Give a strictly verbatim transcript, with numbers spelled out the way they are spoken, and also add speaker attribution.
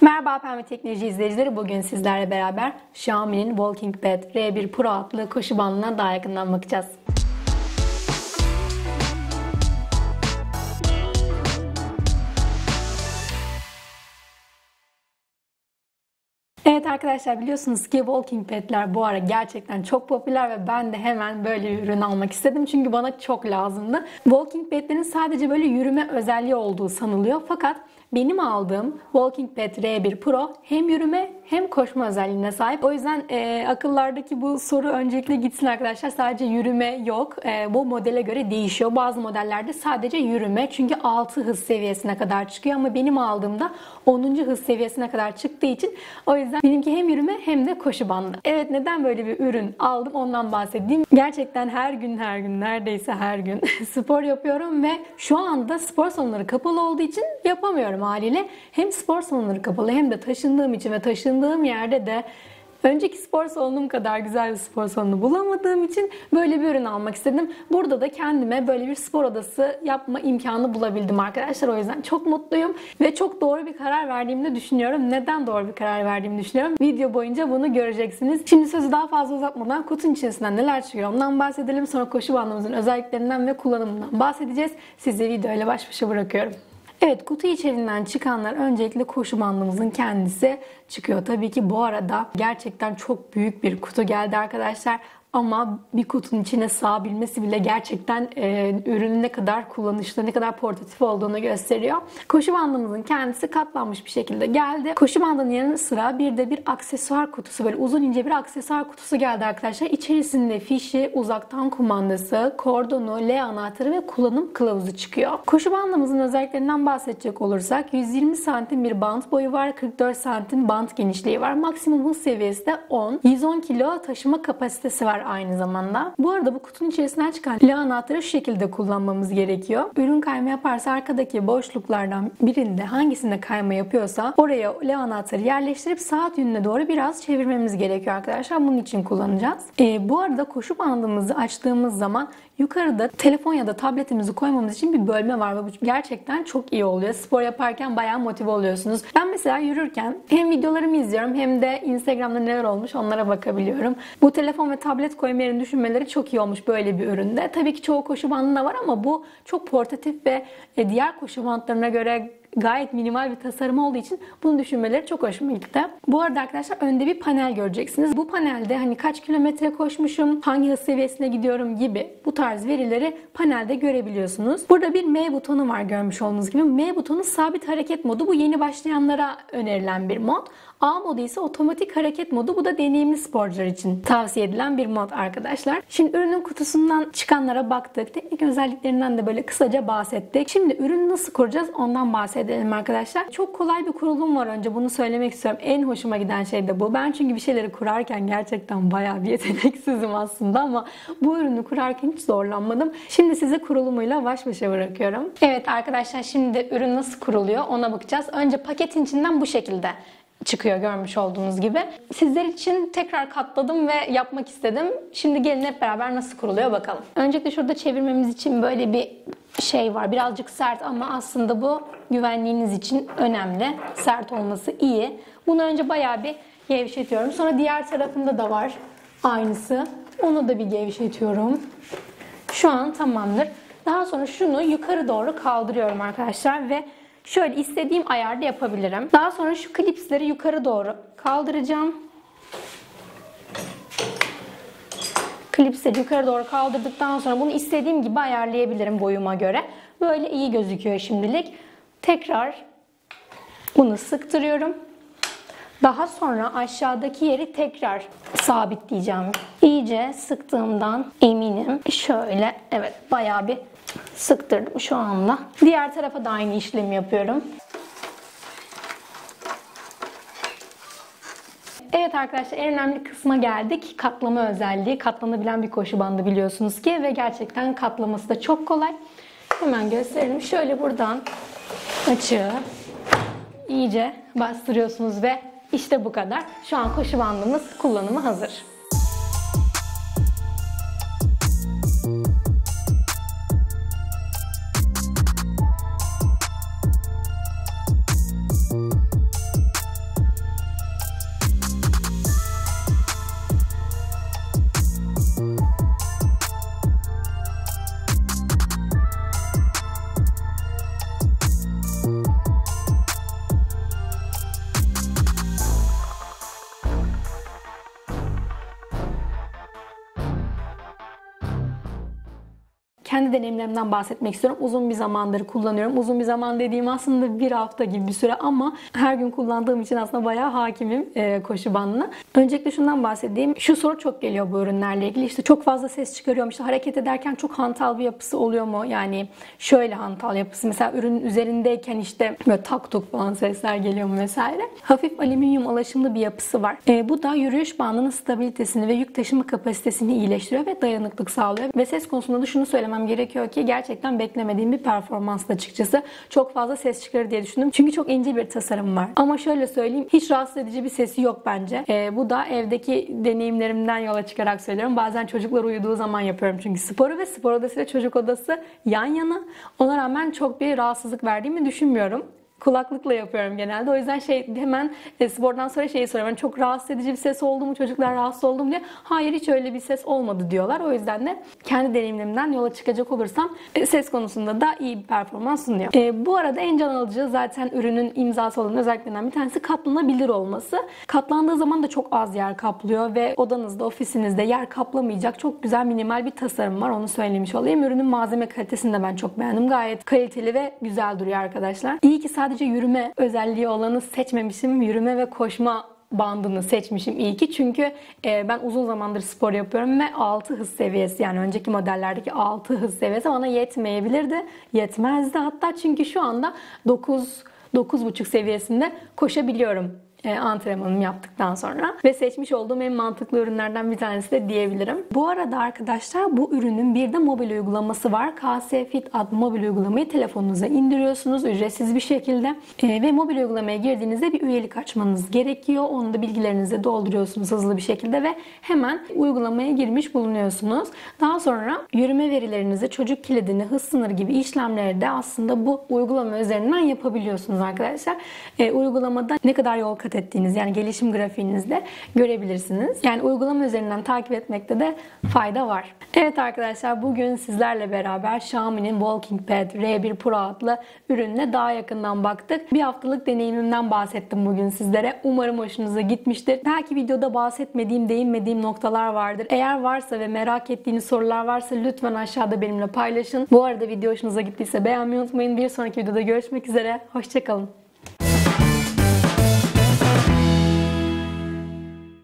Speaker 1: Merhaba Pembe Teknoloji izleyicileri. Bugün sizlerle beraber Xiaomi'nin Walking Pad R bir Pro adlı koşu bandına daha yakından bakacağız. Evet arkadaşlar, biliyorsunuz ki Walking Pad'ler bu ara gerçekten çok popüler ve ben de hemen böyle bir ürün almak istedim. Çünkü bana çok lazımdı. Walking Pad'lerin sadece böyle yürüme özelliği olduğu sanılıyor. Fakat benim aldığım Walking Pad R bir Pro hem yürüme hem koşma özelliğine sahip. O yüzden e, akıllardaki bu soru öncelikle gitsin arkadaşlar. Sadece yürüme yok. E, bu modele göre değişiyor. Bazı modellerde sadece yürüme. Çünkü altı hız seviyesine kadar çıkıyor. Ama benim aldığımda onuncu hız seviyesine kadar çıktığı için o yüzden benimki hem yürüme hem de koşu bandı. Evet, neden böyle bir ürün aldım ondan bahsedeyim. Gerçekten her gün her gün neredeyse her gün spor yapıyorum ve şu anda spor salonları kapalı olduğu için yapamıyorum haliyle. Hem spor salonları kapalı hem de taşındığım için ve taşındığım yerde de önceki spor salonum kadar güzel bir spor salonu bulamadığım için böyle bir ürün almak istedim. Burada da kendime böyle bir spor odası yapma imkanı bulabildim arkadaşlar. O yüzden çok mutluyum ve çok doğru bir karar verdiğimi de düşünüyorum. Neden doğru bir karar verdiğimi düşünüyorum? Video boyunca bunu göreceksiniz. Şimdi sözü daha fazla uzatmadan kutunun içerisinden neler çıkıyor ondan bahsedelim. Sonra koşu bandımızın özelliklerinden ve kullanımından bahsedeceğiz. Sizi videoyla baş başa bırakıyorum. Evet, kutu içerisinden çıkanlar öncelikle koşu bandımızın kendisi çıkıyor. Tabii ki bu arada gerçekten çok büyük bir kutu geldi arkadaşlar. Ama bir kutunun içine sığabilmesi bile gerçekten e, ürünün ne kadar kullanışlı, ne kadar portatif olduğunu gösteriyor. Koşu bandımızın kendisi katlanmış bir şekilde geldi. Koşu bandının yanı sıra bir de bir aksesuar kutusu, böyle uzun ince bir aksesuar kutusu geldi arkadaşlar. İçerisinde fişi, uzaktan kumandası, kordonu, L anahtarı ve kullanım kılavuzu çıkıyor. Koşu bandımızın özelliklerinden bahsedecek olursak yüz yirmi santim bir bant boyu var, kırk dört santim bant genişliği var. Maksimum hız seviyesi de on. yüz on kilo taşıma kapasitesi var aynı zamanda. Bu arada bu kutunun içerisinden çıkan L anahtarı şu şekilde kullanmamız gerekiyor. Ürün kayma yaparsa arkadaki boşluklardan birinde hangisinde kayma yapıyorsa oraya L anahtarı yerleştirip saat yönüne doğru biraz çevirmemiz gerekiyor arkadaşlar. Bunun için kullanacağız. Ee, bu arada koşu bandımızı açtığımız zaman yukarıda telefon ya da tabletimizi koymamız için bir bölme var ve bu gerçekten çok iyi oluyor. Spor yaparken bayağı motive oluyorsunuz. Ben mesela yürürken hem videolarımı izliyorum hem de Instagram'da neler olmuş onlara bakabiliyorum. Bu telefon ve tablet koyma yerini düşünmeleri çok iyi olmuş böyle bir üründe. Tabii ki çoğu koşu bandında var ama bu çok portatif ve diğer koşu bandlarına göre gayet minimal bir tasarım olduğu için bunu düşünmeleri çok hoşuma gitti. Bu arada arkadaşlar önde bir panel göreceksiniz. Bu panelde hani kaç kilometre koşmuşum, hangi hız seviyesine gidiyorum gibi bu tarz verileri panelde görebiliyorsunuz. Burada bir M butonu var görmüş olduğunuz gibi. M butonu sabit hareket modu. Bu yeni başlayanlara önerilen bir mod. A modu ise otomatik hareket modu. Bu da deneyimli sporcular için tavsiye edilen bir mod arkadaşlar. Şimdi ürünün kutusundan çıkanlara baktık. Teknik özelliklerinden de böyle kısaca bahsettik. Şimdi ürünü nasıl kuracağız ondan bahsedelim arkadaşlar. Çok kolay bir kurulum var, önce bunu söylemek istiyorum. En hoşuma giden şey de bu. Ben çünkü bir şeyleri kurarken gerçekten bayağı bir yeteneksizim aslında ama bu ürünü kurarken hiç zorlanmadım. Şimdi size kurulumuyla baş başa bırakıyorum. Evet arkadaşlar, şimdi de ürün nasıl kuruluyor ona bakacağız. Önce paketin içinden bu şekilde çıkıyor görmüş olduğunuz gibi. Sizler için tekrar katladım ve yapmak istedim. Şimdi gelin hep beraber nasıl kuruluyor bakalım. Öncelikle şurada çevirmemiz için böyle bir şey var. Birazcık sert ama aslında bu güvenliğiniz için önemli. Sert olması iyi. Bunu önce bayağı bir gevşetiyorum. Sonra diğer tarafında da var aynısı. Onu da bir gevşetiyorum. Şu an tamamdır. Daha sonra şunu yukarı doğru kaldırıyorum arkadaşlar ve şöyle istediğim ayarda yapabilirim. Daha sonra şu klipsleri yukarı doğru kaldıracağım. Klipsleri yukarı doğru kaldırdıktan sonra bunu istediğim gibi ayarlayabilirim boyuma göre. Böyle iyi gözüküyor şimdilik. Tekrar bunu sıktırıyorum. Daha sonra aşağıdaki yeri tekrar sabitleyeceğim. İyice sıktığımdan eminim. Şöyle, evet, bayağı bir sıktırdım şu anda. Diğer tarafa da aynı işlemi yapıyorum. Evet arkadaşlar, en önemli kısma geldik. Katlama özelliği. Katlanabilen bir koşu bandı biliyorsunuz ki ve gerçekten katlaması da çok kolay. Hemen gösterelim. Şöyle buradan açığı iyice bastırıyorsunuz ve işte bu kadar. Şu an koşu bandımız kullanıma hazır. kendi deneyimlerimden bahsetmek istiyorum. Uzun bir zamandır kullanıyorum. Uzun bir zaman dediğim aslında bir hafta gibi bir süre ama her gün kullandığım için aslında bayağı hakimim e, koşu bandına. Öncelikle şundan bahsedeyim. Şu soru çok geliyor bu ürünlerle ilgili. İşte çok fazla ses çıkarıyorum. İşte hareket ederken çok hantal bir yapısı oluyor mu? Yani şöyle hantal yapısı. Mesela ürünün üzerindeyken işte böyle tak tuk falan sesler geliyor mu vesaire. Hafif alüminyum alaşımlı bir yapısı var. E, bu da yürüyüş bandının stabilitesini ve yük taşıma kapasitesini iyileştiriyor ve dayanıklık sağlıyor. Ve ses konusunda da şunu söylemem gerekiyor ki gerçekten beklemediğim bir performansla açıkçası. Çok fazla ses çıkarır diye düşündüm. Çünkü çok ince bir tasarım var. Ama şöyle söyleyeyim, hiç rahatsız edici bir sesi yok bence. E, bu da evdeki deneyimlerimden yola çıkarak söylüyorum. Bazen çocuklar uyuduğu zaman yapıyorum çünkü sporu ve spor odası ile çocuk odası yan yana. Ona rağmen çok bir rahatsızlık verdiğimi düşünmüyorum. Kulaklıkla yapıyorum genelde. O yüzden şey hemen e, spordan sonra şeyi soruyorum. Yani çok rahatsız edici bir ses oldu mu? Çocuklar rahatsız oldu mu diye. Hayır, hiç öyle bir ses olmadı diyorlar. O yüzden de kendi deneyimlerimden yola çıkacak olursam e, ses konusunda da iyi bir performans sunuyor. E, bu arada en can alıcı zaten ürünün imzası olan özelliklerinden bir tanesi katlanabilir olması. Katlandığı zaman da çok az yer kaplıyor ve odanızda, ofisinizde yer kaplamayacak çok güzel minimal bir tasarım var. Onu söylemiş olayım. Ürünün malzeme kalitesini de ben çok beğendim. Gayet kaliteli ve güzel duruyor arkadaşlar. İyi ki sadece Sadece yürüme özelliği olanı seçmemişim. Yürüme ve koşma bandını seçmişim iyi ki. Çünkü e, ben uzun zamandır spor yapıyorum ve altı hız seviyesi, yani önceki modellerdeki altı hız seviyesi bana yetmeyebilirdi. Yetmezdi hatta, çünkü şu anda dokuz dokuz buçuk seviyesinde koşabiliyorum. E, antrenmanımı yaptıktan sonra ve seçmiş olduğum en mantıklı ürünlerden bir tanesi de diyebilirim. Bu arada arkadaşlar bu ürünün bir de mobil uygulaması var. K S Fit adlı mobil uygulamayı telefonunuza indiriyorsunuz ücretsiz bir şekilde e, ve mobil uygulamaya girdiğinizde bir üyelik açmanız gerekiyor. Onu da bilgilerinizi dolduruyorsunuz hızlı bir şekilde ve hemen uygulamaya girmiş bulunuyorsunuz. Daha sonra yürüme verilerinizi, çocuk kilidini, hız sınırı gibi işlemleri de aslında bu uygulama üzerinden yapabiliyorsunuz arkadaşlar. E, uygulamada ne kadar yol kat ettiğiniz, yani gelişim grafiğinizde görebilirsiniz. Yani uygulama üzerinden takip etmekte de fayda var. Evet arkadaşlar, bugün sizlerle beraber Xiaomi'nin Walking Pad R bir Pro adlı ürününe daha yakından baktık. Bir haftalık deneyimimden bahsettim bugün sizlere. Umarım hoşunuza gitmiştir. Belki videoda bahsetmediğim, değinmediğim noktalar vardır. Eğer varsa ve merak ettiğiniz sorular varsa lütfen aşağıda benimle paylaşın. Bu arada video hoşunuza gittiyse beğenmeyi unutmayın. Bir sonraki videoda görüşmek üzere. Hoşça kalın.